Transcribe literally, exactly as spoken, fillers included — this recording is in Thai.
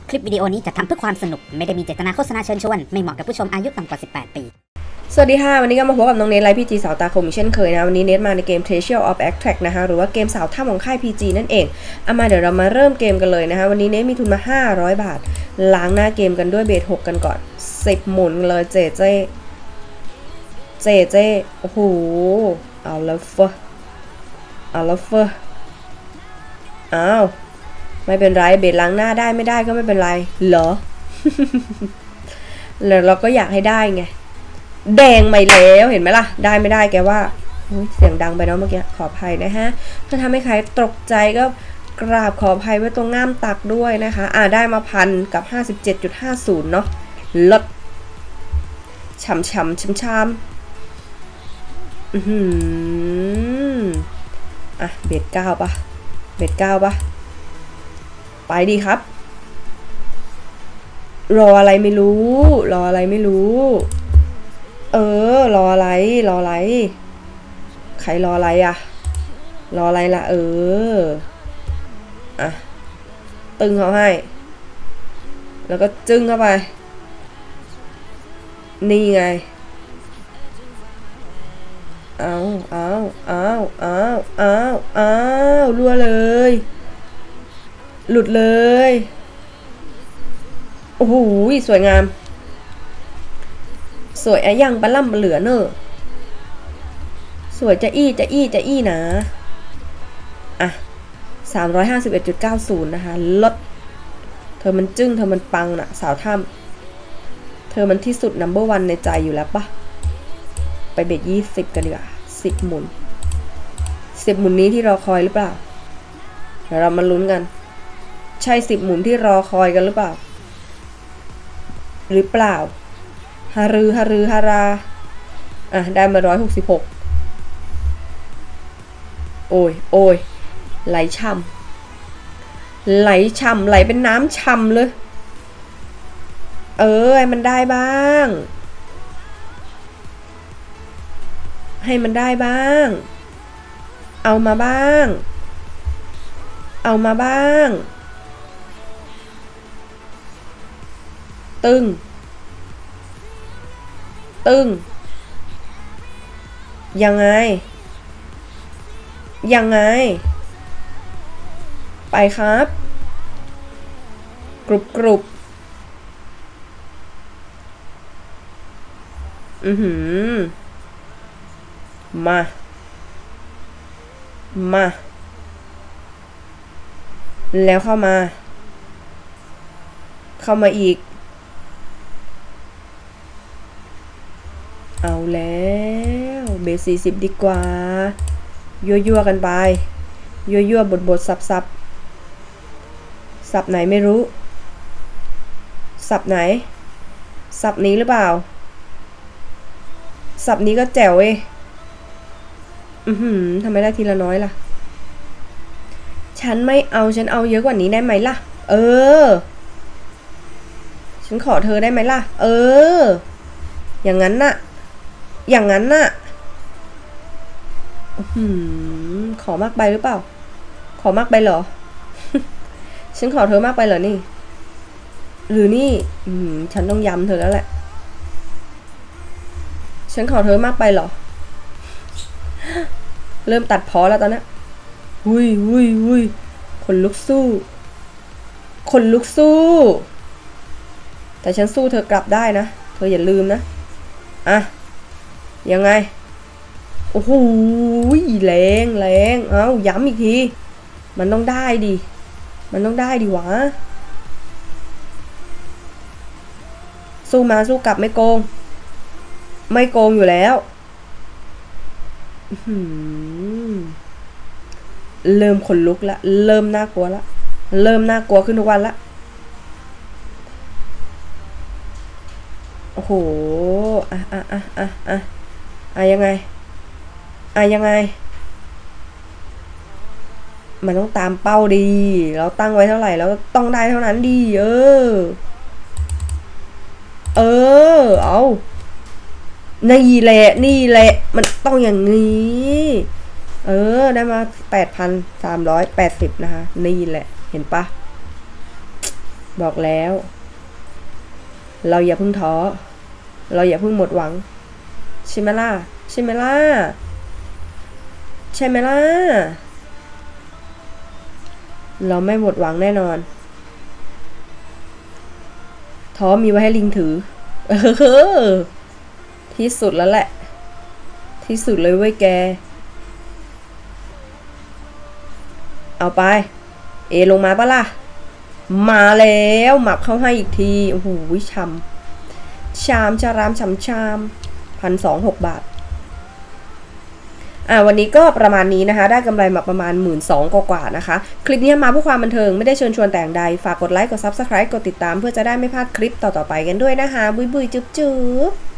คลิปวิดีโอนี้จัดทำเพื่อความสนุกไม่ได้มีเจตนาโฆษณาเชิญชวนไม่เหมาะกับผู้ชมอายุต่ำกว่าสิบแปดปีสวัสดีค่ะวันนี้ก็มาพบกับน้องเนทไลฟ์พีจีสาวตาคมเช่นเคยนะวันนี้เนทมาในเกม Treasure of Attract นะคะหรือว่าเกมสาวถ้ำของค่าย พี จี นั่นเองเอามาเดี๋ยวเรามาเริ่มเกมกันเลยนะคะวันนี้เนทมีทุนมาห้าร้อยบาทล้างหน้าเกมกันด้วยเบสหกกันก่อนสิบหมุนเลยเจเจเจเจโอ้โหเอาแล้วเฟอเอาแล้วเฟออ้าวไม่เป็นไรเบสล้างหน้าได้ไม่ได้ก็ไม่เป็นไรเหรอ แล้วเราก็อยากให้ได้ไงแดงใหม่แล้วเห็นไหมล่ะได้ไม่ได้แกว่าเสียงดังไปเนาะเมื่อกี้ขออภัยนะฮะถ้าทำให้ใครตกใจก็กราบขออภัยไว้ตรงง่ามตักด้วยนะคะอ่าได้มาพันกับ ห้าสิบเจ็ดจุดห้าศูนย์ เนาะลดช่ำช่ำช่ำช่ำอือหืออ่ะเบ็ดเก้าปะเบ็ดเก้าปะไปดีครับรออะไรไม่รู้รออะไรไม่รู้เออรออะไรรออะไรใครรออะไรอะรออะไรล่ะเอออ่ะตึงเขาให้แล้วก็จึ้งเข้าไปนี่ไงเอาเอาเอาเอาเอาเอารัวเลยหลุดเลยโอ้โหสวยงามสวยอะยังปลาล่ำเหลือเนอะสวยจะอี้จะอี้จะอี้นะอ่ะ สามร้อยห้าสิบเอ็ดจุดเก้าศูนย์ นะคะลดเธอมันจึ้งเธอมันปังน่ะสาวถ้ำเธอมันที่สุด นัมเบอร์ วัน ในใจอยู่แล้วปะไปเบ็ดยี่สิบกันดีกว่าสิบหมุนสิบหมุนนี้ที่รอคอยหรือเปล่าเดี๋ยวเรามาลุ้นกันใช่สิบหมุนที่รอคอยกันหรือเปล่าหรือเปล่าฮารือฮารือฮาราอ่ะได้มาร้อยหกสิบหกโอ้ยโอ้ยไหลช่ำไหลช่ำไหลเป็นน้ำช่ำเลยเออให้มันได้บ้างให้มันได้บ้างเอามาบ้างเอามาบ้างตึงตึงยังไงยังไงไปครับกรุบกรุบอือหือมามาแล้วเข้ามาเข้ามาอีกเอาแล้วเบสสี่สิบดีกว่ายั่วๆกันไปยั่วๆบดๆสับๆสับไหนไม่รู้สับไหนสับนี้หรือเปล่าสับนี้ก็แจ๋วเว้ยอือหือทำไมได้ทีละน้อยล่ะฉันไม่เอาฉันเอาเยอะกว่านี้ได้ไหมล่ะเออฉันขอเธอได้ไหมล่ะเอออย่างนั้นน่ะอย่างนั้นน่ะอืมขอมากไปหรือเปล่าขอมากไปเหรอ ฉันขอเธอมากไปเหรอนี่หรือนี่อืมฉันต้องย้ำเธอแล้วแหละฉันขอเธอมากไปเหรอ เริ่มตัดพอแล้วตอนนี้หุยหุยหุยคนลุกสู้คนลุกสู้แต่ฉันสู้เธอกลับได้นะเธออย่าลืมนะอ่ะยังไงโอ้โหแรงแรงเอ้าย้ำอีกทีมันต้องได้ดิมันต้องได้ดิวะสู้มาสู้กลับไม่โกงไม่โกงอยู่แล้วเริ่มขนลุกละเริ่มน่ากลัวละเริ่มน่ากลัวขึ้นทุกวันละโอ้โหอ่ะอ่ะอ่ะอ่ะอ่ะอ่ะยังไงอ่ะยังไงมันต้องตามเป้าดีเราตั้งไว้เท่าไหร่แล้วต้องได้เท่านั้นดีเออเออเอานี่แหละนี่แหละมันต้องอย่างนี้เออได้มา แปดพันสามร้อยแปดสิบ นะคะนี่แหละเห็นปะบอกแล้วเราอย่าเพิ่งท้อเราอย่าเพิ่งหมดหวังใช่ไหมล่ะใช่ไหมล่ะใช่ไหมล่ะเราไม่หมดหวังแน่นอนท้อมีไว้ให้ลิงถือเออที่สุดแล้วแหละที่สุดเลยเว้ยแกเอาไปเอลงมาปะล่ะมาแล้วหมับเข้าให้อีกทีโอ้โหชามชามชารามชามชามพันสองหกบาทอ่าวันนี้ก็ประมาณนี้นะคะได้กำไรมาประมาณ หมื่นสองพัน กว่าๆนะคะคลิปนี้มาเพื่อความบันเทิงไม่ได้เชิญชวนแต่งใดฝากกดไลค์กด ซับสไครบ์ กดติดตามเพื่อจะได้ไม่พลาดคลิปต่อๆไปกันด้วยนะคะบุยบุยจุ๊บจุ๊บ